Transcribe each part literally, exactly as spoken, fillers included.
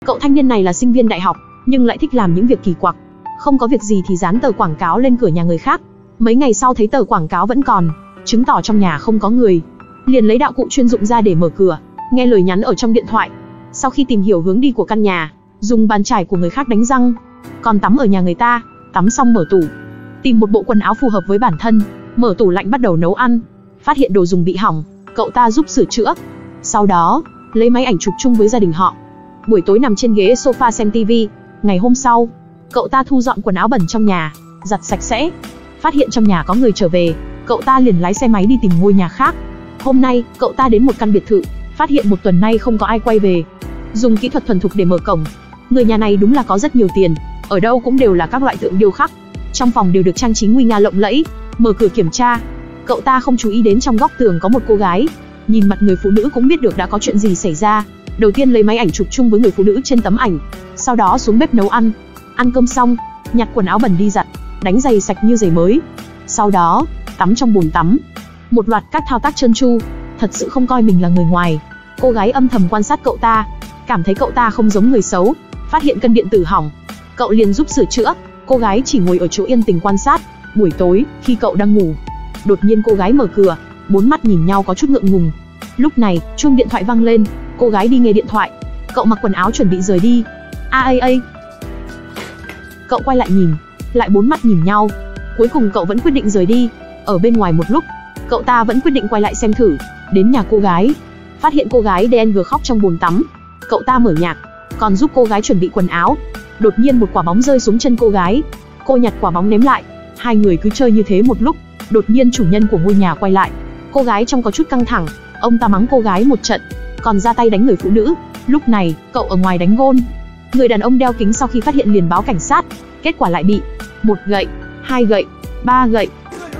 Cậu thanh niên này là sinh viên đại học, nhưng lại thích làm những việc kỳ quặc. Không có việc gì thì dán tờ quảng cáo lên cửa nhà người khác. Mấy ngày sau thấy tờ quảng cáo vẫn còn, chứng tỏ trong nhà không có người. Liền lấy đạo cụ chuyên dụng ra để mở cửa, nghe lời nhắn ở trong điện thoại. Sau khi tìm hiểu hướng đi của căn nhà, dùng bàn chải của người khác đánh răng. Còn tắm ở nhà người ta, tắm xong mở tủ, tìm một bộ quần áo phù hợp với bản thân, mở tủ lạnh bắt đầu nấu ăn. Phát hiện đồ dùng bị hỏng, cậu ta giúp sửa chữa. Sau đó, lấy máy ảnh chụp chung với gia đình họ. Buổi tối nằm trên ghế sofa xem tivi. Ngày hôm sau, cậu ta thu dọn quần áo bẩn trong nhà, giặt sạch sẽ. Phát hiện trong nhà có người trở về, cậu ta liền lái xe máy đi tìm ngôi nhà khác. Hôm nay, cậu ta đến một căn biệt thự, phát hiện một tuần nay không có ai quay về. Dùng kỹ thuật thuần thục để mở cổng. Người nhà này đúng là có rất nhiều tiền, ở đâu cũng đều là các loại tượng điêu khắc. Trong phòng đều được trang trí nguy nga lộng lẫy. Mở cửa kiểm tra, cậu ta không chú ý đến trong góc tường có một cô gái. Nhìn mặt người phụ nữ cũng biết được đã có chuyện gì xảy ra. Đầu tiên lấy máy ảnh chụp chung với người phụ nữ trên tấm ảnh, sau đó xuống bếp nấu ăn. Ăn cơm xong, nhặt quần áo bẩn đi giặt, đánh giày sạch như giày mới. Sau đó, tắm trong bồn tắm. Một loạt các thao tác trơn tru, thật sự không coi mình là người ngoài. Cô gái âm thầm quan sát cậu ta, cảm thấy cậu ta không giống người xấu. Phát hiện cân điện tử hỏng, cậu liền giúp sửa chữa. Cô gái chỉ ngồi ở chỗ yên tình quan sát. Buổi tối, khi cậu đang ngủ, đột nhiên cô gái mở cửa, bốn mắt nhìn nhau có chút ngượng ngùng. Lúc này, chuông điện thoại vang lên, cô gái đi nghe điện thoại. Cậu mặc quần áo chuẩn bị rời đi. A a a. Cậu quay lại nhìn, lại bốn mắt nhìn nhau. Cuối cùng cậu vẫn quyết định rời đi. Ở bên ngoài một lúc, cậu ta vẫn quyết định quay lại xem thử. Đến nhà cô gái, phát hiện cô gái đê en giê khóc trong bồn tắm. Cậu ta mở nhạc, còn giúp cô gái chuẩn bị quần áo. Đột nhiên một quả bóng rơi xuống chân cô gái. Cô nhặt quả bóng ném lại. Hai người cứ chơi như thế một lúc, đột nhiên chủ nhân của ngôi nhà quay lại. Cô gái trông có chút căng thẳng, ông ta mắng cô gái một trận, còn ra tay đánh người phụ nữ. Lúc này, cậu ở ngoài đánh gôn. Người đàn ông đeo kính sau khi phát hiện liền báo cảnh sát. Kết quả lại bị một gậy, hai gậy, ba gậy.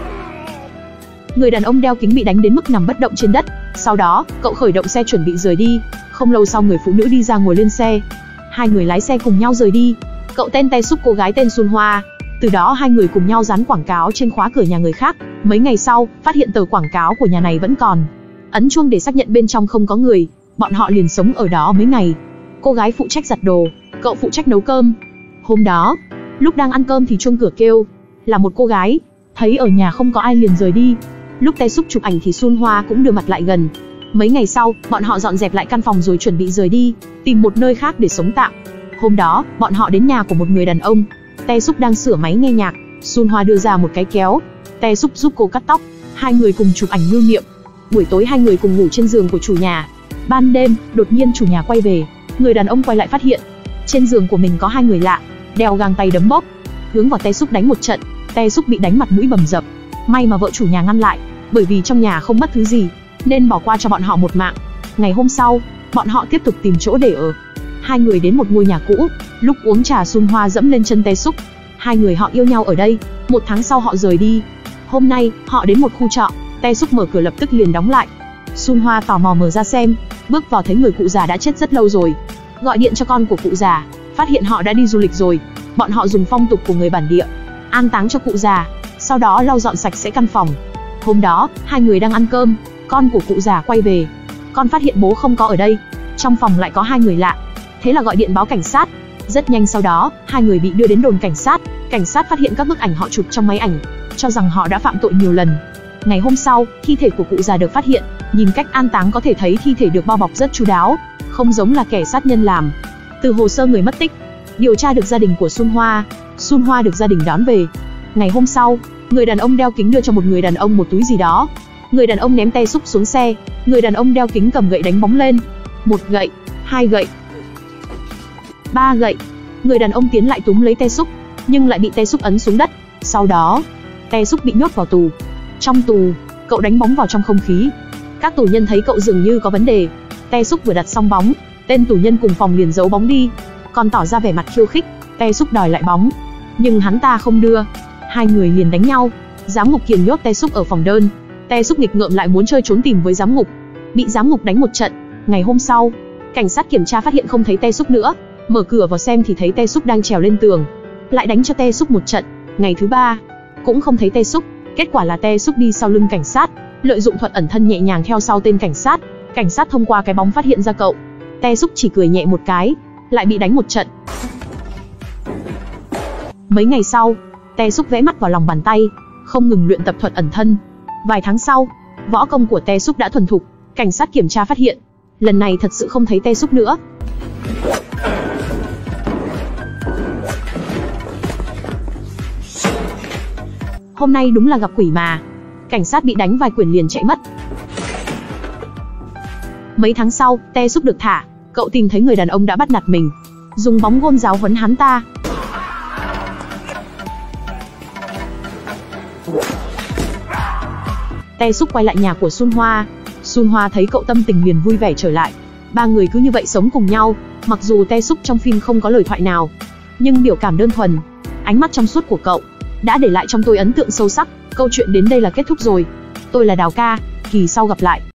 Người đàn ông đeo kính bị đánh đến mức nằm bất động trên đất. Sau đó, cậu khởi động xe chuẩn bị rời đi. Không lâu sau người phụ nữ đi ra ngồi lên xe. Hai người lái xe cùng nhau rời đi. Cậu tên Tae Suk, cô gái tên Sun Hoa. Từ đó hai người cùng nhau dán quảng cáo trên khóa cửa nhà người khác. Mấy ngày sau, phát hiện tờ quảng cáo của nhà này vẫn còn. Ấn chuông để xác nhận bên trong không có người. Bọn họ liền sống ở đó mấy ngày. Cô gái phụ trách giặt đồ, cậu phụ trách nấu cơm. Hôm đó, lúc đang ăn cơm thì chuông cửa kêu. Là một cô gái. Thấy ở nhà không có ai liền rời đi. Lúc Tae Suk chụp ảnh thì Sun Hoa cũng đưa mặt lại gần. Mấy ngày sau, bọn họ dọn dẹp lại căn phòng rồi chuẩn bị rời đi, tìm một nơi khác để sống tạm. Hôm đó, bọn họ đến nhà của một người đàn ông. Tae Suk đang sửa máy nghe nhạc, Sun Hoa đưa ra một cái kéo. Tae Suk giúp cô cắt tóc, hai người cùng chụp ảnh lưu niệm. Buổi tối hai người cùng ngủ trên giường của chủ nhà. Ban đêm, đột nhiên chủ nhà quay về, người đàn ông quay lại phát hiện trên giường của mình có hai người lạ, đeo găng tay đấm bóp, hướng vào Tae Suk đánh một trận. Tae Suk bị đánh mặt mũi bầm dập. May mà vợ chủ nhà ngăn lại, bởi vì trong nhà không mất thứ gì, nên bỏ qua cho bọn họ một mạng. Ngày hôm sau, bọn họ tiếp tục tìm chỗ để ở. Hai người đến một ngôi nhà cũ. Lúc uống trà, Sun Hoa dẫm lên chân Tae Suk. Hai người họ yêu nhau ở đây. Một tháng sau họ rời đi. Hôm nay, họ đến một khu trọ. Tae Suk mở cửa lập tức liền đóng lại. Sun Hoa tò mò mở ra xem, bước vào thấy người cụ già đã chết rất lâu rồi. Gọi điện cho con của cụ già, phát hiện họ đã đi du lịch rồi. Bọn họ dùng phong tục của người bản địa, an táng cho cụ già, sau đó lau dọn sạch sẽ căn phòng. Hôm đó, hai người đang ăn cơm, con của cụ già quay về. Con phát hiện bố không có ở đây, trong phòng lại có hai người lạ. Thế là gọi điện báo cảnh sát. Rất nhanh sau đó, hai người bị đưa đến đồn cảnh sát. Cảnh sát phát hiện các bức ảnh họ chụp trong máy ảnh, cho rằng họ đã phạm tội nhiều lần. Ngày hôm sau, thi thể của cụ già được phát hiện. Nhìn cách an táng có thể thấy thi thể được bao bọc rất chu đáo, không giống là kẻ sát nhân làm. Từ hồ sơ người mất tích, điều tra được gia đình của Sun Hoa. Sun Hoa được gia đình đón về. Ngày hôm sau, người đàn ông đeo kính đưa cho một người đàn ông một túi gì đó. Người đàn ông ném Tae Suk xuống xe. Người đàn ông đeo kính cầm gậy đánh bóng lên. Một gậy, hai gậy, ba gậy. Người đàn ông tiến lại túm lấy Tae Suk, nhưng lại bị Tae Suk ấn xuống đất. Sau đó, Tae Suk bị nhốt vào tù. Trong tù, cậu đánh bóng vào trong không khí. Các tù nhân thấy cậu dường như có vấn đề. Tae Suk vừa đặt xong bóng, tên tù nhân cùng phòng liền giấu bóng đi, còn tỏ ra vẻ mặt khiêu khích. Tae Suk đòi lại bóng, nhưng hắn ta không đưa. Hai người liền đánh nhau. Giám ngục kiềm nhốt Tae Suk ở phòng đơn. Tae Suk nghịch ngợm lại muốn chơi trốn tìm với giám ngục, bị giám ngục đánh một trận. Ngày hôm sau, cảnh sát kiểm tra phát hiện không thấy Tae Suk nữa. Mở cửa vào xem thì thấy Tae Suk đang trèo lên tường, lại đánh cho Tae Suk một trận. Ngày thứ ba, cũng không thấy Tae Suk. Kết quả là Tae Suk đi sau lưng cảnh sát, lợi dụng thuật ẩn thân nhẹ nhàng theo sau tên cảnh sát. Cảnh sát thông qua cái bóng phát hiện ra cậu. Tae Suk chỉ cười nhẹ một cái, lại bị đánh một trận. Mấy ngày sau, Te Súc vẽ mắt vào lòng bàn tay, không ngừng luyện tập thuật ẩn thân. Vài tháng sau, võ công của Te Súc đã thuần thục, cảnh sát kiểm tra phát hiện. Lần này thật sự không thấy Te Súc nữa. Hôm nay đúng là gặp quỷ mà. Cảnh sát bị đánh vài quyền liền chạy mất. Mấy tháng sau, Te Súc được thả, cậu tìm thấy người đàn ông đã bắt nạt mình, dùng bóng gôn giáo huấn hắn ta. Te Súc quay lại nhà của Sun Hoa. Sun Hoa thấy cậu tâm tình liền vui vẻ trở lại. Ba người cứ như vậy sống cùng nhau. Mặc dù Te Súc trong phim không có lời thoại nào, nhưng biểu cảm đơn thuần, ánh mắt trong suốt của cậu đã để lại trong tôi ấn tượng sâu sắc. Câu chuyện đến đây là kết thúc rồi. Tôi là Đào Ca, kỳ sau gặp lại.